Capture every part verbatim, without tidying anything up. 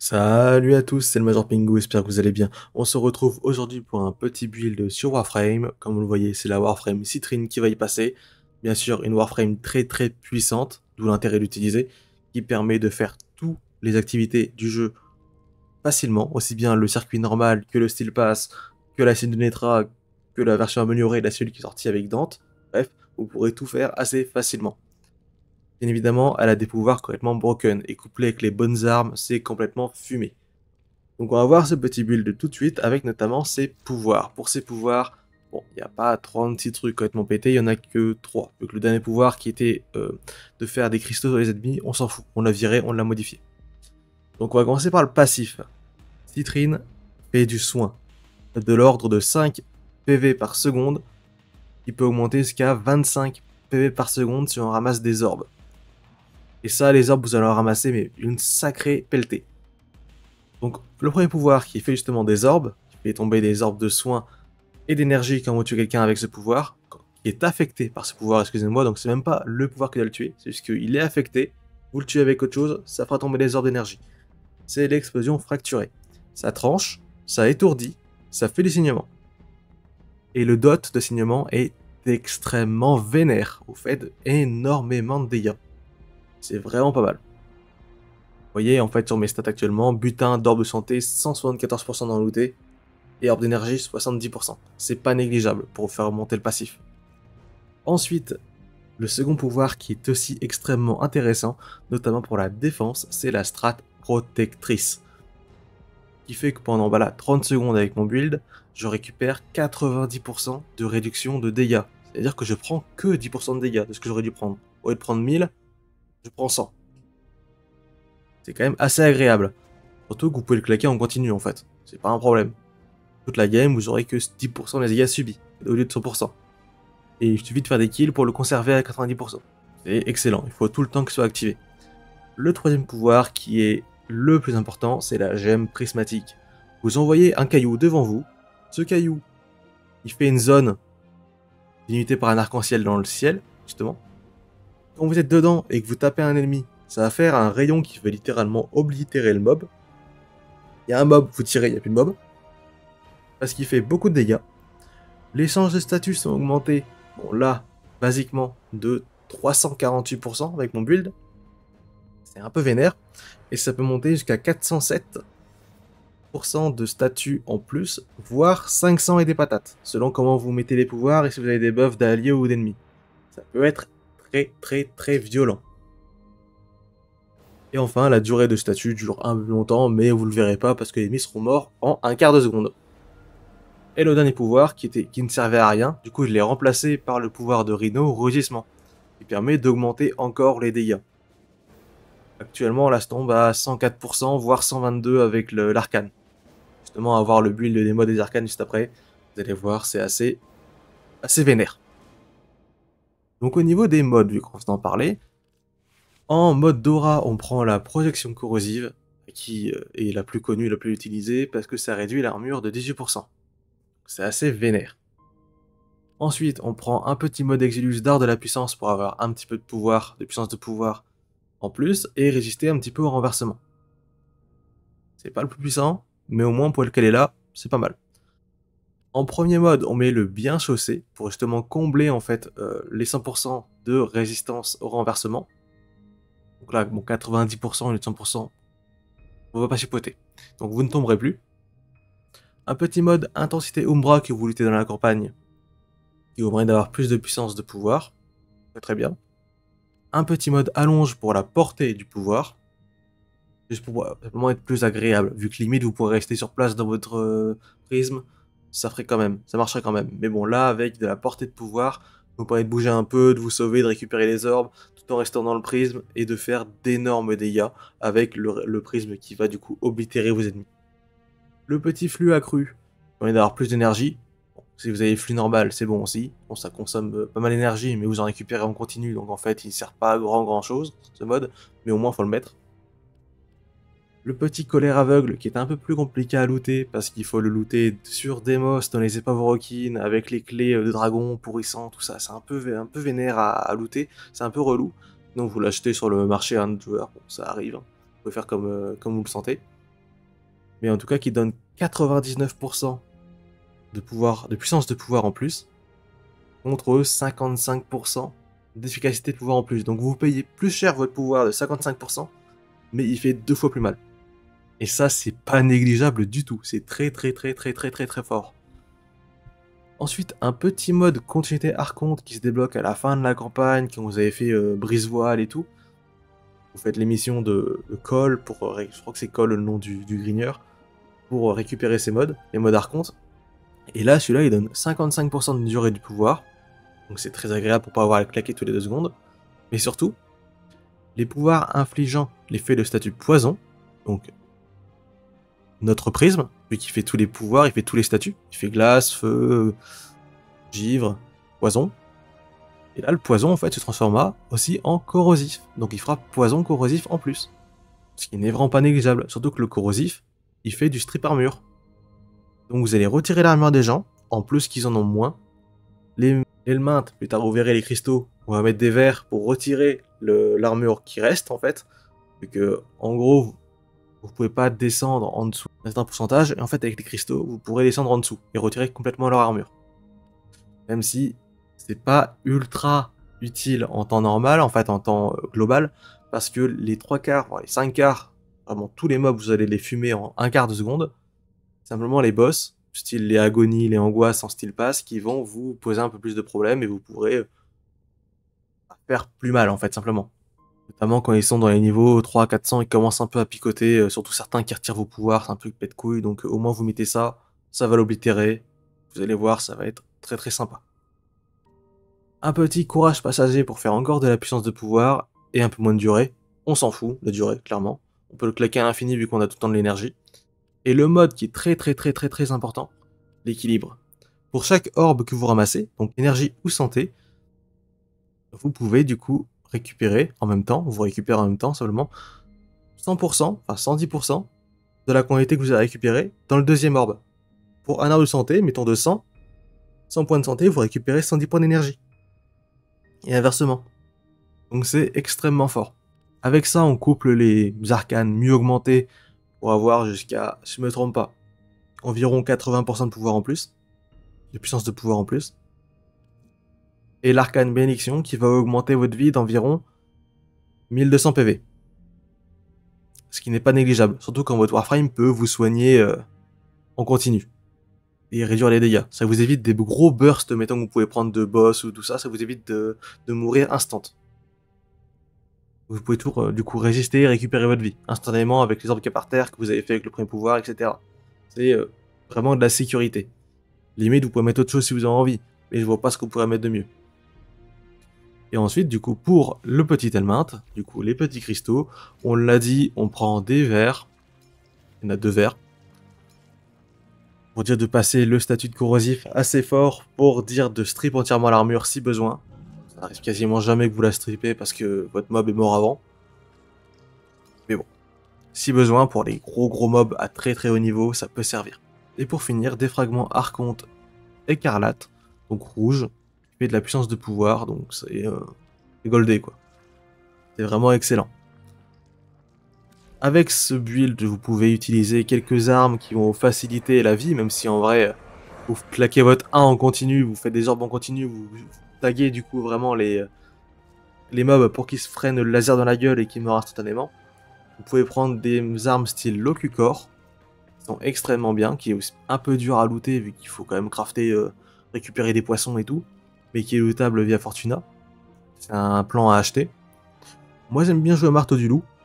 Salut à tous, c'est le Major Pingu, j'espère que vous allez bien. On se retrouve aujourd'hui pour un petit build sur Warframe. Comme vous le voyez, c'est la Warframe Citrine qui va y passer. Bien sûr, une Warframe très très puissante, d'où l'intérêt d'utiliser, qui permet de faire toutes les activités du jeu facilement, aussi bien le circuit normal que le Steel Pass, que la scène de Netra, que la version améliorée, la seule qui est sortie avec Dante. Bref, vous pourrez tout faire assez facilement. Bien évidemment, elle a des pouvoirs complètement broken, et couplé avec les bonnes armes, c'est complètement fumé. Donc on va voir ce petit build tout de suite, avec notamment ses pouvoirs. Pour ses pouvoirs, bon, il n'y a pas trente-six trucs complètement pétés, il n'y en a que trois. Donc le dernier pouvoir qui était euh, de faire des cristaux sur les ennemis, on s'en fout, on l'a viré, on l'a modifié. Donc on va commencer par le passif. Citrine fait du soin, de l'ordre de cinq P V par seconde, qui peut augmenter jusqu'à vingt-cinq P V par seconde si on ramasse des orbes. Et ça, les orbes, vous allez en ramasser, mais une sacrée pelletée. Donc, le premier pouvoir qui fait justement des orbes, qui fait tomber des orbes de soins et d'énergie quand vous tuez quelqu'un avec ce pouvoir, qui est affecté par ce pouvoir, excusez-moi, donc c'est même pas le pouvoir qui doit le tuer, c'est juste qu'il est affecté, vous le tuez avec autre chose, ça fera tomber des orbes d'énergie. C'est l'explosion fracturée. Ça tranche, ça étourdit, ça fait des signements. Et le dot de signement est extrêmement vénère, vous faites énormément de dégâts. C'est vraiment pas mal. Vous voyez, en fait, sur mes stats actuellement, butin d'orbe de santé, cent soixante-quatorze pour cent dans le looté, et orbe d'énergie, soixante-dix pour cent. C'est pas négligeable pour faire monter le passif. Ensuite, le second pouvoir qui est aussi extrêmement intéressant, notamment pour la défense, c'est la strat protectrice. Qui fait que pendant bah là, trente secondes avec mon build, je récupère quatre-vingt-dix pour cent de réduction de dégâts. C'est-à-dire que je prends que dix pour cent de dégâts de ce que j'aurais dû prendre. Au lieu de prendre mille, je prends cent. C'est quand même assez agréable. Surtout que vous pouvez le claquer en continu en fait. C'est pas un problème. Toute la game, vous aurez que dix pour cent des dégâts subis, au lieu de cent pour cent. Et il suffit de faire des kills pour le conserver à quatre-vingt-dix pour cent. C'est excellent, il faut tout le temps que ce soit activé. Le troisième pouvoir, qui est le plus important, c'est la gemme prismatique. Vous envoyez un caillou devant vous, ce caillou, il fait une zone délimitée par un arc-en-ciel dans le ciel, justement. Quand vous êtes dedans et que vous tapez un ennemi, ça va faire un rayon qui va littéralement oblitérer le mob. Il y a un mob, vous tirez, il n'y a plus de mob. Parce qu'il fait beaucoup de dégâts. Les changes de statut sont augmentés, bon là, basiquement, de trois cent quarante-huit pour cent avec mon build. C'est un peu vénère. Et ça peut monter jusqu'à quatre cent sept pour cent de statut en plus, voire cinq cents et des patates, selon comment vous mettez les pouvoirs et si vous avez des buffs d'alliés ou d'ennemis. Ça peut être très très très violent. Et enfin, la durée de statut dure un peu longtemps, mais vous le verrez pas parce que les ennemis seront morts en un quart de seconde. Et le dernier pouvoir, qui, était, qui ne servait à rien, du coup je l'ai remplacé par le pouvoir de Rhino, Rugissement, qui permet d'augmenter encore les dégâts. Actuellement, là, se tombe à cent quatre pour cent, voire cent vingt-deux avec l'arcane. Justement, avoir le build des modes des arcanes juste après, vous allez voir, c'est assez, assez vénère. Donc au niveau des modes, vu qu'on en parlait, en mode Dora, on prend la projection corrosive, qui est la plus connue, la plus utilisée, parce que ça réduit l'armure de dix-huit pour cent. C'est assez vénère. Ensuite, on prend un petit mode Exilus d'art de la puissance pour avoir un petit peu de pouvoir, de puissance de pouvoir en plus, et résister un petit peu au renversement. C'est pas le plus puissant, mais au moins pour lequel est là, c'est pas mal. En premier mode, on met le bien chaussé, pour justement combler en fait euh, les cent pour cent de résistance au renversement. Donc là, bon, quatre-vingt-dix pour cent et cent pour cent, on va pas chipoter. Donc vous ne tomberez plus. Un petit mode intensité Umbra que vous luttez dans la campagne, qui vous permet d'avoir plus de puissance de pouvoir. Très bien. Un petit mode allonge pour la portée du pouvoir. Juste pour simplement être plus agréable. Vu que limite vous pourrez rester sur place dans votre euh, prisme, ça ferait quand même, ça marcherait quand même. Mais bon, là, avec de la portée de pouvoir, vous pourrez de bouger un peu, de vous sauver, de récupérer les orbes, tout en restant dans le prisme, et de faire d'énormes dégâts avec le, le prisme qui va du coup oblitérer vos ennemis. Le petit flux accru permet d'avoir plus d'énergie. Bon, si vous avez flux normal, c'est bon aussi. Bon, ça consomme euh, pas mal d'énergie, mais vous en récupérez en continu, donc en fait, il sert pas à grand grand chose, ce mode, mais au moins, faut le mettre. Le petit colère aveugle, qui est un peu plus compliqué à looter, parce qu'il faut le looter sur Demos, dans les épaves Orokin, avec les clés de dragon pourrissant, tout ça, c'est un peu, un peu vénère à, à looter, c'est un peu relou. Donc vous l'achetez sur le marché à un joueur, bon, ça arrive, hein. Vous pouvez faire comme, euh, comme vous le sentez. mais en tout cas qui donne quatre-vingt-dix-neuf pour cent de pouvoir, de puissance de pouvoir en plus, contre cinquante-cinq pour cent d'efficacité de pouvoir en plus. Donc vous payez plus cher votre pouvoir de cinquante-cinq pour cent, mais il fait deux fois plus mal. Et ça, c'est pas négligeable du tout. C'est très très très très très très très fort. Ensuite, un petit mode continuité Archonte qui se débloque à la fin de la campagne, quand vous avez fait euh, brise-voile et tout. Vous faites l'émission de, de Cole, pour, je crois que c'est Cole le nom du, du greeneur, pour récupérer ces modes, les modes Archonte. Et là, celui-là, il donne cinquante-cinq pour cent de durée du pouvoir. Donc c'est très agréable pour pas avoir à claquer tous les deux secondes. Mais surtout, les pouvoirs infligeant l'effet de statut poison, donc notre prisme, vu qu'il fait tous les pouvoirs, il fait tous les statuts, il fait glace, feu, givre, poison. Et là, le poison, en fait, se transforma aussi en corrosif. Donc il fera poison corrosif en plus. Ce qui n'est vraiment pas négligeable. Surtout que le corrosif, il fait du strip armure. Donc vous allez retirer l'armure des gens, en plus qu'ils en ont moins. Les Helminth, plus tard vous verrez les cristaux, on va mettre des verres pour retirer l'armure qui reste, en fait. Vu que, en gros, vous, vous pouvez pas descendre en dessous d'un certain pourcentage, et en fait, avec les cristaux, vous pourrez descendre en dessous et retirer complètement leur armure. Même si c'est pas ultra utile en temps normal, en fait, en temps global, parce que les trois quarts, voire les cinq quarts, vraiment tous les mobs, vous allez les fumer en un quart de seconde. Simplement les boss, style les agonies, les angoisses en style pass, qui vont vous poser un peu plus de problèmes et vous pourrez faire plus mal, en fait, simplement. Notamment quand ils sont dans les niveaux trois à quatre cents, ils commencent un peu à picoter, euh, surtout certains qui retirent vos pouvoirs, c'est un truc pète couille, donc euh, au moins vous mettez ça, ça va l'oblitérer, vous allez voir, ça va être très très sympa. Un petit courage passager pour faire encore de la puissance de pouvoir, et un peu moins de durée, on s'en fout, la durée, clairement. On peut le claquer à l'infini vu qu'on a tout le temps de l'énergie. Et le mode qui est très très très très très important, l'équilibre. Pour chaque orbe que vous ramassez, donc énergie ou santé, vous pouvez du coup récupérer en même temps, vous récupérez en même temps simplement cent pour cent, enfin cent dix pour cent de la quantité que vous avez récupérée dans le deuxième orbe. Pour un orbe de santé, mettons de cent, cent points de santé, vous récupérez cent dix points d'énergie. Et inversement. Donc c'est extrêmement fort. Avec ça, on couple les arcanes mieux augmentés pour avoir jusqu'à, si je me trompe pas, environ quatre-vingts pour cent de pouvoir en plus, de puissance de pouvoir en plus. Et l'arcane bénédiction qui va augmenter votre vie d'environ mille deux cents P V. Ce qui n'est pas négligeable, surtout quand votre Warframe peut vous soigner euh, en continu. Et réduire les dégâts. Ça vous évite des gros bursts, mettons que vous pouvez prendre de boss ou tout ça, ça vous évite de, de mourir instant. Vous pouvez tout, euh, du coup, résister et récupérer votre vie, instantanément avec les orbes qu'il y a par terre, que vous avez fait avec le premier pouvoir, et cetera. C'est euh, vraiment de la sécurité. Limite, vous pouvez mettre autre chose si vous avez envie, mais je vois pas ce que vous pourrez mettre de mieux. Et ensuite, du coup, pour le petit Helminth, du coup, les petits cristaux, on l'a dit, on prend des verres. Il y en a deux verres. Pour dire de passer le statut de corrosif assez fort, pour dire de strip entièrement l'armure si besoin. Ça n'arrive quasiment jamais que vous la stripez parce que votre mob est mort avant. Mais bon, si besoin, pour les gros gros mobs à très très haut niveau, ça peut servir. Et pour finir, des fragments Archonte écarlate, donc rouge, qui fait de la puissance de pouvoir, donc c'est euh, goldé quoi. C'est vraiment excellent. Avec ce build, vous pouvez utiliser quelques armes qui vont faciliter la vie, même si en vrai, vous claquez votre un en continu, vous faites des orbes en continu, vous, vous taguez du coup vraiment les, les mobs pour qu'ils se freinent le laser dans la gueule et qu'ils meurent instantanément. Vous pouvez prendre des armes style Locucor, qui sont extrêmement bien, qui est aussi un peu dur à looter vu qu'il faut quand même crafter, euh, récupérer des poissons et tout, mais qui est lootable via Fortuna. C'est un plan à acheter. Moi j'aime bien jouer au marteau du loup.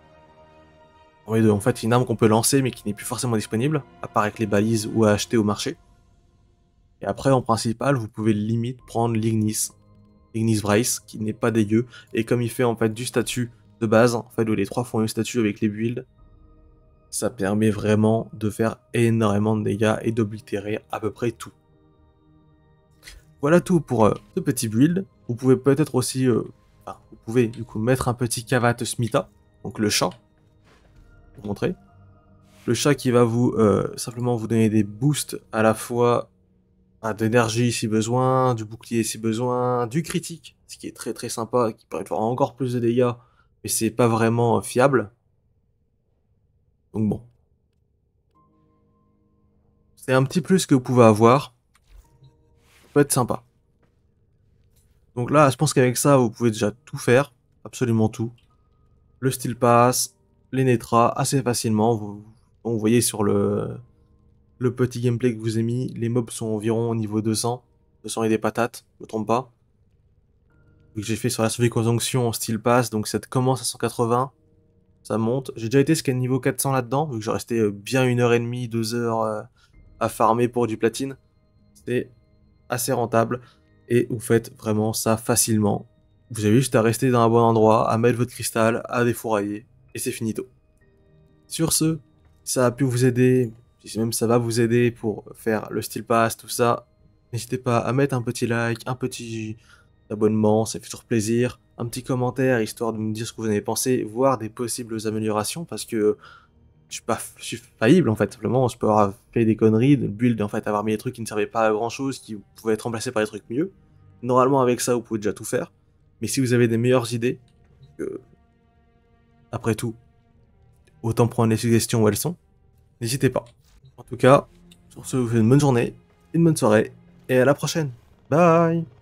En fait, c'est une arme qu'on peut lancer mais qui n'est plus forcément disponible, à part avec les balises ou à acheter au marché. Et après, en principal, vous pouvez limite prendre l'Ignis, Ignis Brace, qui n'est pas dégueu, et comme il fait en fait du statut de base, en fait, où les trois font une statut avec les builds, ça permet vraiment de faire énormément de dégâts et d'oblitérer à peu près tout. Voilà tout pour euh, ce petit build. Vous pouvez peut-être aussi, euh, enfin, vous pouvez du coup mettre un petit Kavat Smita, donc le chat, pour montrer. Le chat qui va vous euh, simplement vous donner des boosts à la fois ah, d'énergie si besoin, du bouclier si besoin, du critique, ce qui est très très sympa, qui permet de faire encore plus de dégâts, mais c'est pas vraiment euh, fiable. Donc bon. C'est un petit plus que vous pouvez avoir. Ça peut être sympa. Donc là, je pense qu'avec ça, vous pouvez déjà tout faire. Absolument tout. Le style pass, les netras, assez facilement. Vous, bon, vous voyez sur le, le petit gameplay que je vous ai mis, les mobs sont environ au niveau deux cents. deux cents et des patates, je me trompe pas. Vu que j'ai fait sur la survie conjonction en style pass, donc ça commence à cent quatre-vingts. Ça monte. J'ai déjà été jusqu'à niveau quatre cents là-dedans, vu que j'ai resté bien une heure et demie, deux heures euh, à farmer pour du platine. C'est assez rentable. Et vous faites vraiment ça facilement. Vous avez juste à rester dans un bon endroit, à mettre votre cristal, à défourailler, et c'est finito. Sur ce, ça a pu vous aider, si même ça va vous aider pour faire le style pass, tout ça, n'hésitez pas à mettre un petit like, un petit abonnement, ça fait toujours plaisir, un petit commentaire, histoire de me dire ce que vous en avez pensé, voir des possibles améliorations, parce que je suis pas je suis faillible en fait, simplement je peux avoir fait des conneries, de build en fait, avoir mis des trucs qui ne servaient pas à grand chose, qui pouvaient être remplacés par des trucs mieux. Normalement avec ça vous pouvez déjà tout faire, mais si vous avez des meilleures idées, que, après tout, autant prendre les suggestions où elles sont, n'hésitez pas. En tout cas, sur ce, je vous souhaite une bonne journée, une bonne soirée, et à la prochaine. Bye!